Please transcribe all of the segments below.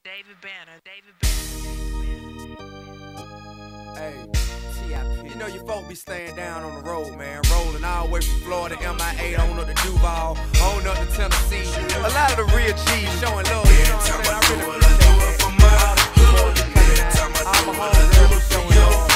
David Banner. Hey, T.I.P. You know your folk be staying down on the road, man. Rolling all the way from Florida, MIA, on up to Duval, on up to Tennessee. A lot of the real G's showing love, you know what I'm saying? I really appreciate that. All my homegirls showing love.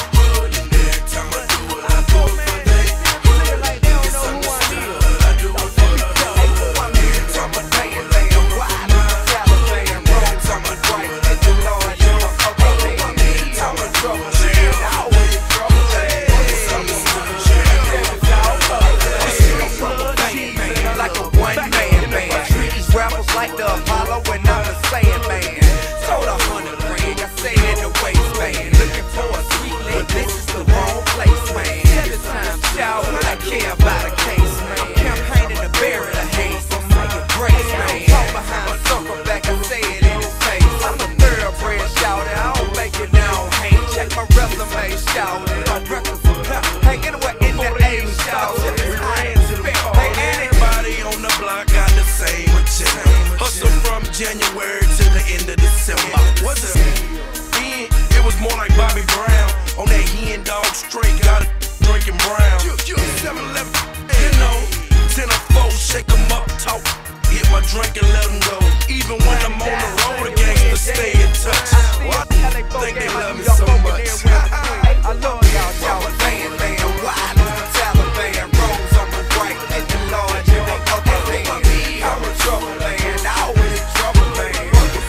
Like the Apollo when I'm the sand man. Sold 100 grand, I say in the waistband. Looking for a sweet lick, this is the wrong place, man. Every time shout, I care about a case, man. I'm campaigning to bury the haze, so make it grace, man. Talk behind, circle back, I say it in his face. I'm a thoroughbred shouter, I don't make it now, hate. Check my resume, shouting. My records are pop, hanging away in the A, shouting. Hey, anybody on the block got the same agenda. Hustle from January to the end of December. Was it then? It was more like Bobby Brown. On that hen dog straight, got it drinking brown. 7-Eleven, you know. 10 or 4, shake them up, talk. Hit my drink and let them go. Even when I'm on the road, the gangsters stay in touch. Well, I think they love me so much. I love y'all playing, man. Wild as the Taliban. Rose on the right, and the Lord, you ain't fucking man. I'm a trouble man, always in trouble man.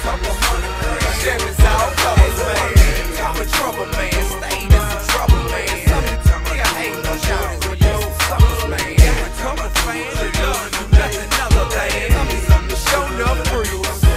Chevy's all colors, man. I'm a trouble man, staying in some trouble, man. Nigga ain't no shouting when you some suckers, man. I'm a fan, you nothing other than show enough free.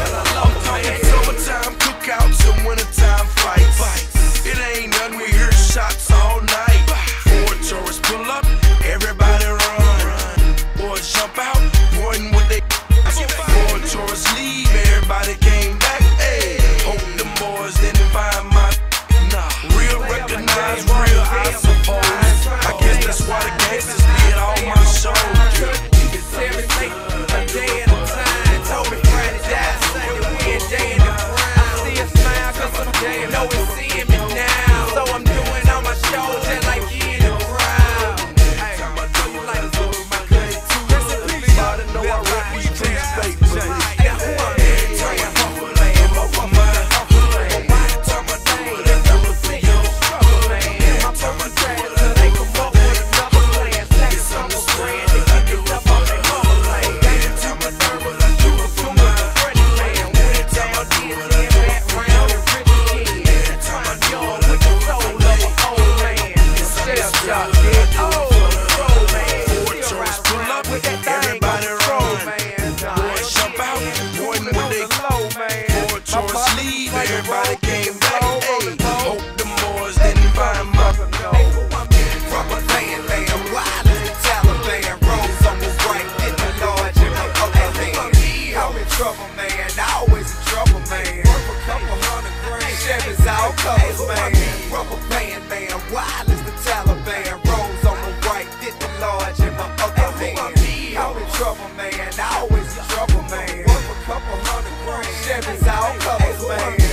Summertime cookouts and wintertime fights. It ain't nothing, we hear shots all night. Four tourists pull up, everybody run. Boys jump out, pointing what they. Four tourists leave, everybody came back. Hey, hope them boys didn't find my. Real recognize real, I suppose. I guess that's why the gangsters did all my shows. Every day, a day at a time. Told me Friday, Sunday, we a day in the prime. I see a smile, cause I'm day, know it's seeing me now. So I'm doing all my shows just like you in the crowd. Hey, I tell you like this with my cousin too. Recipe, y'all to know I rap these streets, baby. Now who I'm in, turn your hustle, man. Over my hustle, man. Why the time I do it, I never see you struggle, man. My purpose trash till they come up with another plan. Stack some grand to keep it up on their mama lane. Ain't to my nervous, I shoot a too much a Freddie man. When it's down, did in background and rich kid. Trying young with the soul of an old man. Shell shock, yeah. Oh, soul man. Four tourists pull up, everybody run. Boys jump out, pointing what they. Four tourists leave, everybody came back. Hey, hope them boys didn't find my. Rubber band, man, wild as the Taliban. Rose on the right, get the large in my other hand. I'm in trouble, man, always in trouble, man. Worth a couple hundred grand, Chevy's all colors, man. Rubber band, man, wild as the Taliban. Rose on the right, get the large in my other hand. I'm in trouble, man, always in trouble, man. Worth a couple hundred grand, Chevy's all colors, man.